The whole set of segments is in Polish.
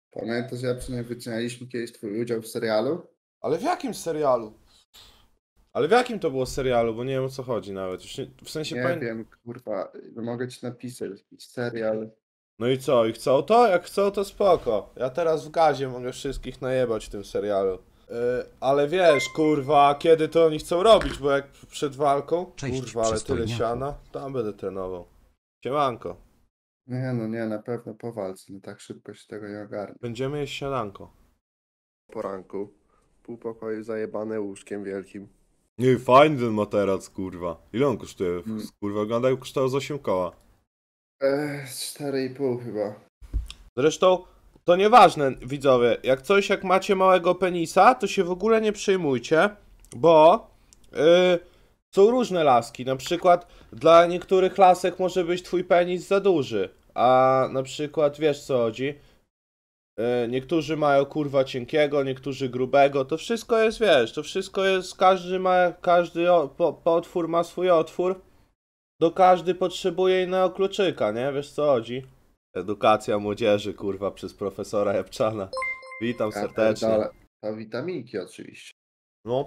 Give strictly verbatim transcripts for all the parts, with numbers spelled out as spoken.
Pamiętasz, ja przynajmniej wycinaliśmy kiedyś twój udział w serialu? Ale w jakim serialu? Ale w jakim to było serialu? Bo nie wiem o co chodzi nawet. Już nie, w sensie Nie pamię... wiem, kurwa, mogę ci napisać jakiś serial. No i co? I chcą to? Jak chcą to spoko. Ja teraz w gazie mogę wszystkich najebać w tym serialu. Yy, ale wiesz, kurwa, kiedy to oni chcą robić, bo jak przed walką, Cześć, kurwa, ale tyle przystojniaku. siana, tam będę trenował. Siemanko. Nie no, nie, na pewno po walce, no tak szybko się tego nie ogarnie. Będziemy jeść siadanko. Poranku. Pół pokoju zajebane łóżkiem wielkim. Nie, fajny ten materac, kurwa. Ile on kosztuje? Hmm. Kurwa, wygląda jak kosztował z osiem koła. Eee, cztery i pół chyba. Zresztą, to nieważne, widzowie. Jak coś, jak macie małego penisa, to się w ogóle nie przejmujcie, bo yy, są różne laski. Na przykład dla niektórych lasek może być twój penis za duży, a na przykład wiesz co chodzi. Yy, niektórzy mają kurwa cienkiego, niektórzy grubego. To wszystko jest, wiesz, to wszystko jest, każdy ma, każdy o, po, potwór ma swój otwór. Do każdy potrzebuje innego kluczyka, nie? Wiesz co chodzi? Edukacja młodzieży, kurwa, przez profesora Jabczana. Witam Ja serdecznie. pierdolę. To witaminki oczywiście. No.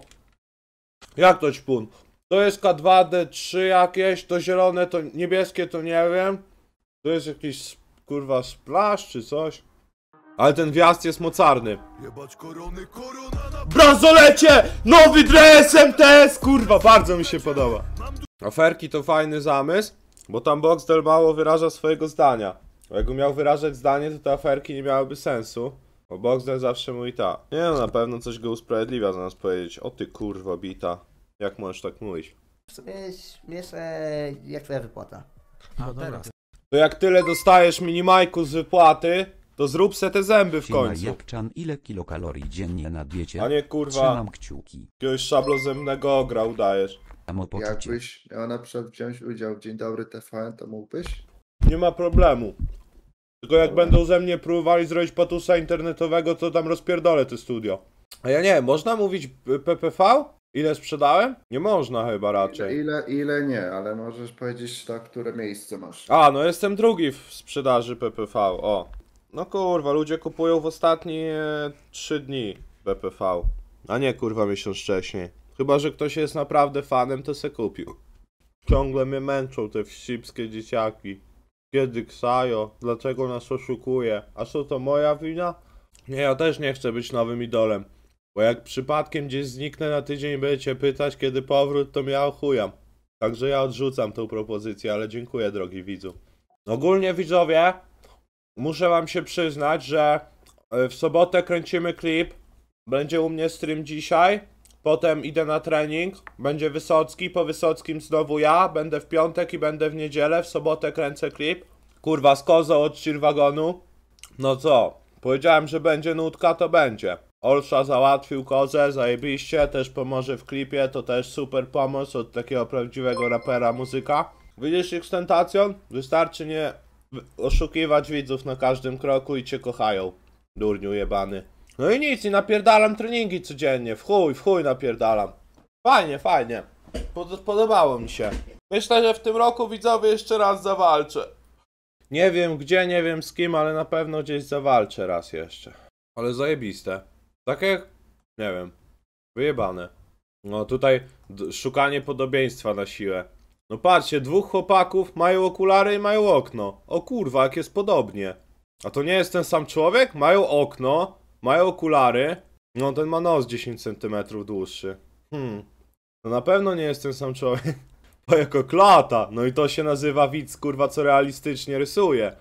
Jak to ćpun? To jest K dwa D trzy jakieś, to zielone, to niebieskie, to nie wiem. To jest jakiś, kurwa, splash czy coś. Ale ten wjazd jest mocarny. Jebać korony, korona na... Bransolecie! Nowy dres M T S! Kurwa, bardzo mi się podoba. Aferki to fajny zamysł, bo tam Boxdel mało wyraża swojego zdania. Bo jakby miał wyrażać zdanie, to te aferki nie miałyby sensu. Bo Boxdel zawsze mówi tak. Nie no, na pewno coś go usprawiedliwia zamiast powiedzieć: o ty kurwa bita. Jak możesz tak mówić? W sumie wiesz, e, jak twoja wypłata. A teraz. To jak tyle dostajesz minimajku z wypłaty, to zrób se te zęby w końcu. Japczan, ile kilokalorii dziennie na diecie? A nie kurwa Trzymam kciuki. jakiegoś szablozemnego ogra udajesz. Samopoczucie. Jakbyś miał na przykład wziąć udział w Dzień Dobry T V N, to mógłbyś? Nie ma problemu. Tylko jak będą ze mnie próbowali zrobić patusa internetowego, to tam rozpierdolę to studio. A ja nie, można mówić P P V? Ile sprzedałem? Nie można chyba raczej. Ile, ile nie, ale możesz powiedzieć to, które miejsce masz. A, no jestem drugi w sprzedaży P P V, o. No kurwa, ludzie kupują w ostatnie trzy dni P P V. A nie kurwa miesiąc wcześniej. Chyba że ktoś jest naprawdę fanem, to se kupił. Ciągle mnie męczą te wścibskie dzieciaki. Kiedy ksajo? Dlaczego nas oszukuje? A co to moja wina? Nie, ja też nie chcę być nowym idolem. Bo jak przypadkiem gdzieś zniknę na tydzień i będziecie pytać kiedy powrót, to ja ochujam. Także ja odrzucam tą propozycję, ale dziękuję drogi widzu. Ogólnie widzowie, muszę wam się przyznać, że w sobotę kręcimy klip. Będzie u mnie stream dzisiaj. Potem idę na trening. Będzie Wysocki, po Wysockim znowu ja. Będę w piątek i będę w niedzielę. W sobotę kręcę klip. Kurwa, z kozą od Cheerwagonu. No co? Powiedziałem, że będzie nutka, to będzie. Olsza załatwił kozę, zajebiście. Też pomoże w klipie. To też super pomoc od takiego prawdziwego rapera, muzyka. Widzisz Xtentacion? Wystarczy nie oszukiwać widzów na każdym kroku i cię kochają. Durniu jebany. No i nic, i napierdalam treningi codziennie. W chuj, w chuj napierdalam. Fajnie, fajnie. Pod podobało mi się. Myślę, że w tym roku widzowie jeszcze raz zawalczę. Nie wiem gdzie, nie wiem z kim, ale na pewno gdzieś zawalczę raz jeszcze. Ale zajebiste. Takie, nie wiem, wyjebane. No tutaj szukanie podobieństwa na siłę. No patrzcie, dwóch chłopaków mają okulary i mają okno. O kurwa, jak jest podobnie. A to nie jest ten sam człowiek? Mają okno, mają okulary. No ten ma nos dziesięć centymetrów dłuższy. Hmm. No na pewno nie jest ten sam człowiek. Bo jako klata. No i to się nazywa widz, kurwa, co realistycznie rysuje.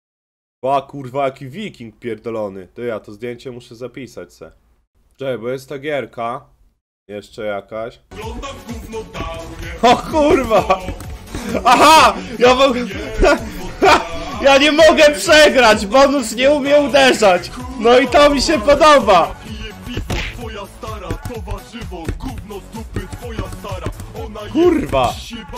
Ba, kurwa, jaki wiking pierdolony. To ja to zdjęcie muszę zapisać se. Czekaj, bo jest ta gierka. Jeszcze jakaś. O kurwa! Aha! Ja mogę... Ja nie mogę przegrać! Bonus nie umie uderzać! No i to mi się podoba! Kurwa!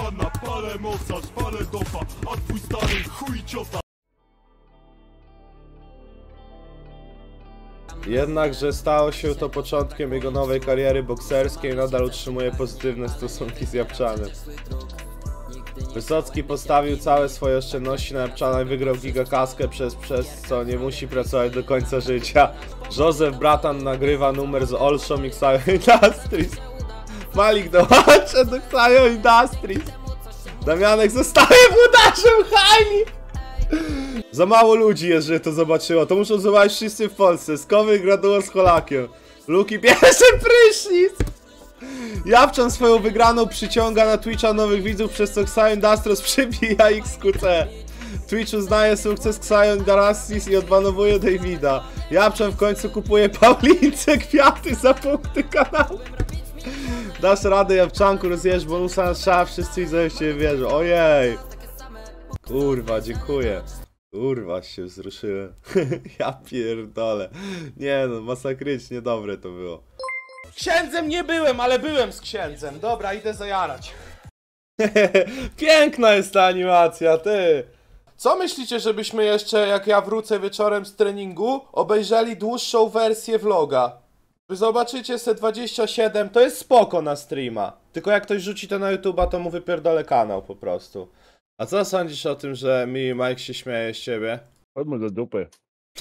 Jednakże stało się to początkiem jego nowej kariery bokserskiej, nadal utrzymuje pozytywne stosunki z Japczanem. Wysocki postawił całe swoje oszczędności na Epczana i wygrał gigakaskę przez, przez co nie musi pracować do końca życia. Józef Bratan nagrywa numer z Olszą i Xayo Industries. Malik dołącza do Xayo Industries. Damianek zostaje włodarzem Haili. Za mało ludzi jest, że to zobaczyło. To muszą zobaczyć wszyscy w Polsce. Skowy graduło z Holakiem. Luki pierwszy prysznic. Japczan swoją wygraną przyciąga na Twitcha nowych widzów, przez co Xayo Industries przybija X Q C. Twitch uznaje sukces Xayo Industries i odbanowuje Davida. Japczan w końcu kupuje Paulince kwiaty za punkty kanału. Dasz radę, Japczanku, rozjesz bonusa na strzała, wszyscy widzowie w ciebie wierzą. Ojej. Kurwa, dziękuję. Kurwa, się wzruszyłem. Ja pierdolę. Nie no, masakrycznie dobre to było. Księdzem nie byłem, ale byłem z księdzem. Dobra, idę zajarać. Piękna jest ta animacja, ty. Co myślicie, żebyśmy jeszcze, jak ja wrócę wieczorem z treningu, obejrzeli dłuższą wersję vloga? Wy zobaczycie se dwadzieścia siedem, to jest spoko na streama. Tylko jak ktoś rzuci to na YouTube'a, to mu wypierdolę kanał po prostu. A co sądzisz o tym, że mi Mike się śmieje z ciebie? Chodźmy do dupy.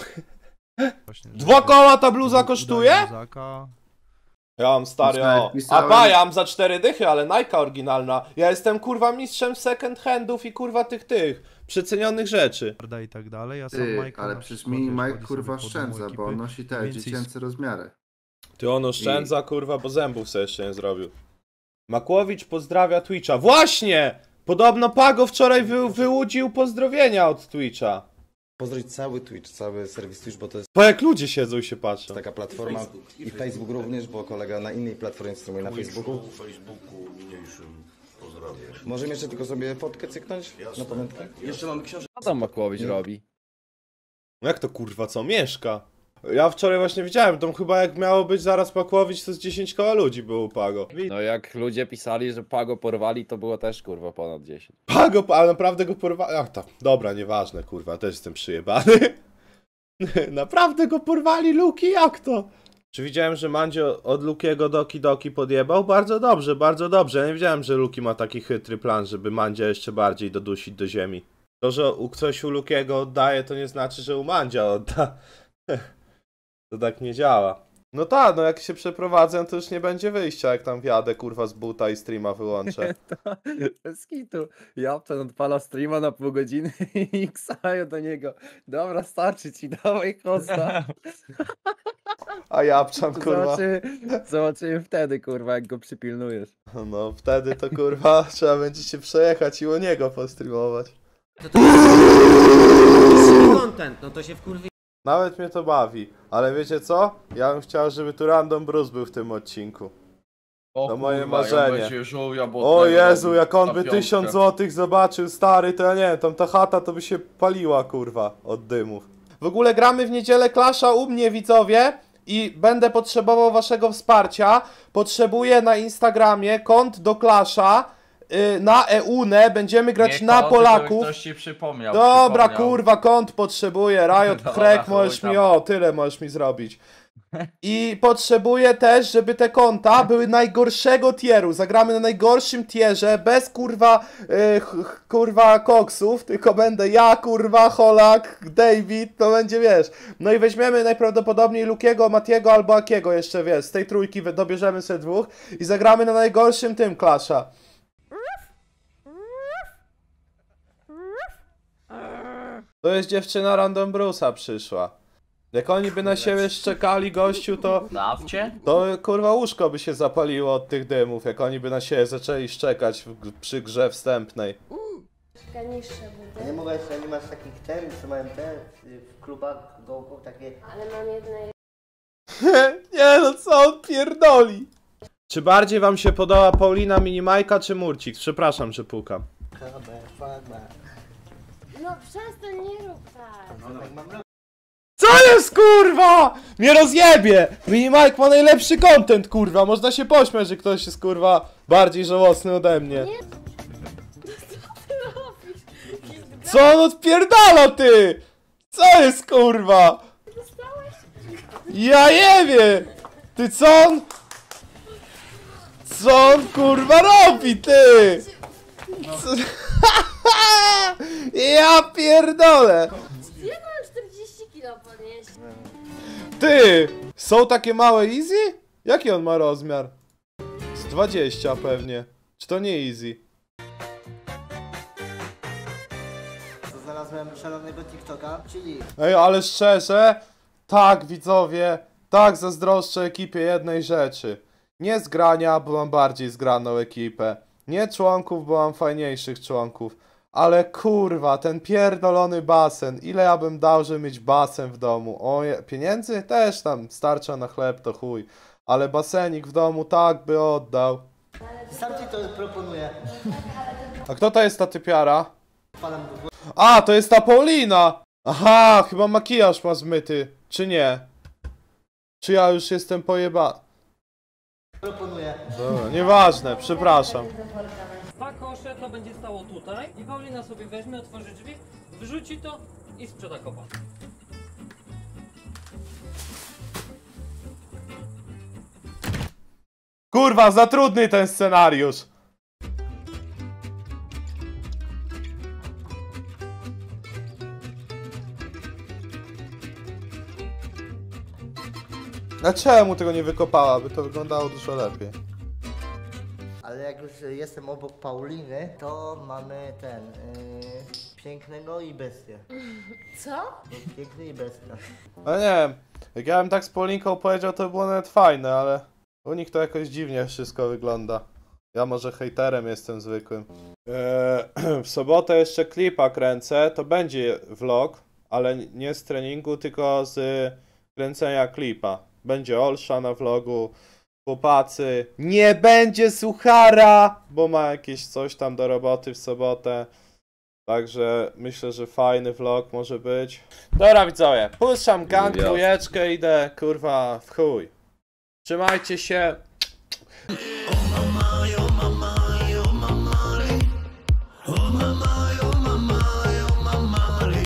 Dwa koła ta bluza kosztuje? Ja mam stary, Pisałem- o. A pisałem- pa, ja mam za cztery dychy, ale Nike oryginalna. Ja jestem kurwa mistrzem second handów i kurwa tych tych przecenionych rzeczy. I tak dalej, a sam Ty, Mike ale na przecież przykład, mini wiesz, Mike chodzi kurwa sobie po domu oszczędza, bo on ekipy, nosi te więcej dziecięce rozmiary. Ty on oszczędza kurwa, bo zębów sobie jeszcze nie zrobił. Makłowicz pozdrawia Twitcha. Właśnie! Podobno Pago wczoraj wy, wyłudził pozdrowienia od Twitcha. Pozdrowić cały Twitch, cały serwis Twitch, bo to jest Bo jak ludzie siedzą i się patrzą. taka platforma i Facebook również, bo kolega na innej platformie streamuje na Facebooku. Facebooku mniejszym pozdrawiam. Możemy jeszcze tylko sobie fotkę cyknąć na pamiątkę? Jeszcze mamy książkę. Co tam Makłowicz Nie. robi? No jak to kurwa, co? Mieszka. Ja wczoraj właśnie widziałem, tam chyba jak miało być zaraz Makłowicz, to z dziesięć koła ludzi było u Pago. No jak ludzie pisali, że Pago porwali, to było też kurwa ponad dziesięć. Pago, ale naprawdę go porwali. Ach, to, dobra, nieważne, kurwa, też jestem przyjebany. Naprawdę go porwali, Luki, jak to? Czy widziałem, że Mandzio od Lukiego Doki Doki podjebał? Bardzo dobrze, bardzo dobrze. Ja nie wiedziałem, że Luki ma taki chytry plan, żeby Mandzia jeszcze bardziej dodusić do ziemi. To, że u ktoś u Lukiego oddaje, to nie znaczy, że u Mandzia odda. To tak nie działa. No tak, no jak się przeprowadzę, to już nie będzie wyjścia, jak tam wjadę, kurwa, z buta i streama wyłączę. Bez kitu. Japczan odpala streama na pół godziny i Xayo do niego. Dobra, starczy ci, dawaj hosta. A Japczan, kurwa. Zobaczymy, zobaczymy wtedy, kurwa, jak go przypilnujesz. No wtedy to kurwa trzeba będzie się przejechać i u niego postreamować. Content, no to się wkurwi. Nawet mnie to bawi, ale wiecie co? Ja bym chciał, żeby tu Random Bruce był w tym odcinku. O To moje kurwa, marzenie. ja będzie żółwia O błotnego Jezu, robił jak on na by piątkę. tysiąc złotych zobaczył, stary, to ja nie wiem, tam ta chata to by się paliła, kurwa, od dymów. W ogóle gramy w niedzielę Clasha u mnie, widzowie, i będę potrzebował waszego wsparcia. Potrzebuję na Instagramie kont do Clasha, yy, na E U N E, będziemy grać Nie na to, Polaków. tylko Ktoś ci przypomniał. Dobra, przypomniał. kurwa, kont potrzebuję, Riot Dobra, Crack, chuj możesz tam. mi, o, tyle możesz mi zrobić. I potrzebuję też, żeby te konta były najgorszego tieru. Zagramy na najgorszym tierze, bez kurwa, yy, ch- ch- kurwa koksów, tylko będę ja, kurwa, Holak, David, to będzie, wiesz. No i weźmiemy najprawdopodobniej Lukiego, Matiego albo Akiego jeszcze, wiesz, z tej trójki wy- dobierzemy sobie dwóch i zagramy na najgorszym tym Clasha. To jest dziewczyna Random Bruce'a przyszła. Jak oni by na siebie szczekali, gościu, to... Dawcie? To kurwa łóżko by się zapaliło od tych dymów, jak oni by na siebie zaczęli szczekać w, g- przy grze wstępnej. Niższe buty. Nie mogę jeszcze, nie masz takich ten, co mają te w klubach gołków takie. Ale mam jedne. Nie no, co on pierdoli? Czy bardziej wam się podoba Paulina Minimajka czy Murcik? Przepraszam, że pukam. No przestań, nie rób tak. Co jest kurwa? Mnie rozjebie! Minimajk ma najlepszy content kurwa, można się pośmiać, że ktoś jest kurwa bardziej żałosny ode mnie. Co on odpierdala ty? Co jest kurwa? Ja nie wiem! Ty co on? Co on kurwa robi ty? Co... Ja pierdolę! Jak mam czterdzieści kilo podnieść? Ty! Są takie małe easy? Jaki on ma rozmiar? Z dwadzieścia pewnie. Czy to nie easy? Znalazłem szalonego TikToka, czyli Ej, ale szczerze, tak widzowie, tak zazdroszczę ekipie jednej rzeczy. Nie zgrania, bo mam bardziej zgraną ekipę. Nie członków, bo mam fajniejszych członków. Ale kurwa, ten pierdolony basen. Ile ja bym dał, żeby mieć basen w domu? O, pieniędzy? Też tam starcza na chleb, to chuj. Ale basenik w domu tak by oddał. sam ci to proponuję. A kto to jest ta typiara? Palam do góry, A, to jest ta Paulina! Aha, chyba makijaż ma zmyty. Czy nie? Czy ja już jestem pojeba... proponuję. Dobra, nieważne, przepraszam. Dwa kosze to będzie stało tutaj i Paulina sobie weźmie, otworzy drzwi, wrzuci to i sprzeda kopa. Kurwa, za trudny ten scenariusz. A czemu tego nie wykopała? By to wyglądało dużo lepiej. Ale jak już jestem obok Pauliny, to mamy ten, yy, pięknego i bestię. Co? No, piękny i bestia. No nie wiem, jak ja bym tak z Paulinką powiedział, to by było nawet fajne, ale u nich to jakoś dziwnie wszystko wygląda. Ja może hejterem jestem zwykłym. Eee, w sobotę jeszcze klipa kręcę, to będzie vlog, ale nie z treningu, tylko z kręcenia klipa. Będzie Olsza na vlogu, chłopacy, nie będzie suchara, bo ma jakieś coś tam do roboty w sobotę. Także myślę, że fajny vlog może być. Dobra widzowie, puszczam gang, dwójeczkę, idę kurwa w chuj. Trzymajcie się.